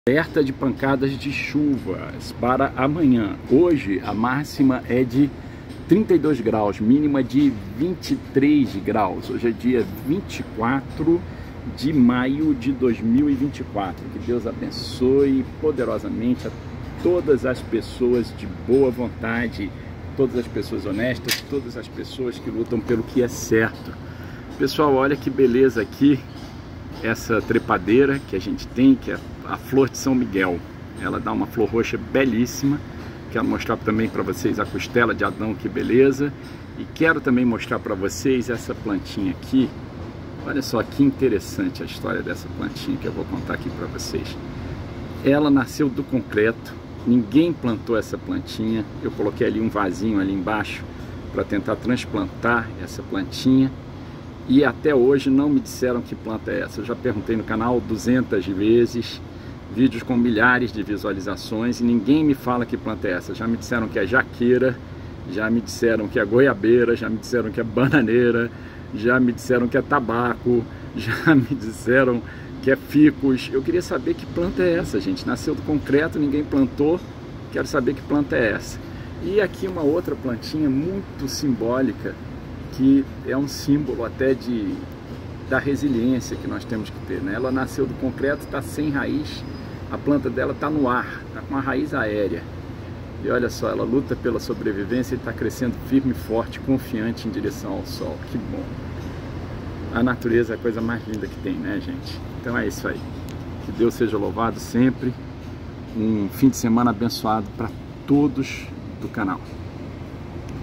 Alerta de pancadas de chuvas para amanhã. Hoje a máxima é de 32 graus, mínima de 23 graus. Hoje é dia 24 de maio de 2024. Que Deus abençoe poderosamente a todas as pessoas de boa vontade, todas as pessoas honestas, todas as pessoas que lutam pelo que é certo. Pessoal, olha que beleza aqui, essa trepadeira que a gente tem, que é a flor de São Miguel. Ela dá uma flor roxa belíssima. Quero mostrar também para vocês a costela de Adão, que beleza. E quero também mostrar para vocês essa plantinha aqui. Olha só que interessante a história dessa plantinha que eu vou contar aqui para vocês. Ela nasceu do concreto, ninguém plantou essa plantinha. Eu coloquei ali um vasinho ali embaixo para tentar transplantar essa plantinha. E até hoje não me disseram que planta é essa. Eu já perguntei no canal 200 vezes, vídeos com milhares de visualizações, e ninguém me fala que planta é essa. Já me disseram que é jaqueira, já me disseram que é goiabeira, já me disseram que é bananeira, já me disseram que é tabaco, já me disseram que é ficus. Eu queria saber que planta é essa, gente. Nasceu do concreto, ninguém plantou, quero saber que planta é essa. E aqui uma outra plantinha muito simbólica, que é um símbolo até da resiliência que nós temos que ter, né? Ela nasceu do concreto, está sem raiz, a planta dela está no ar, está com a raiz aérea. E olha só, ela luta pela sobrevivência e está crescendo firme e forte, confiante em direção ao sol. Que bom! A natureza é a coisa mais linda que tem, né, gente? Então é isso aí. Que Deus seja louvado sempre. Um fim de semana abençoado para todos do canal.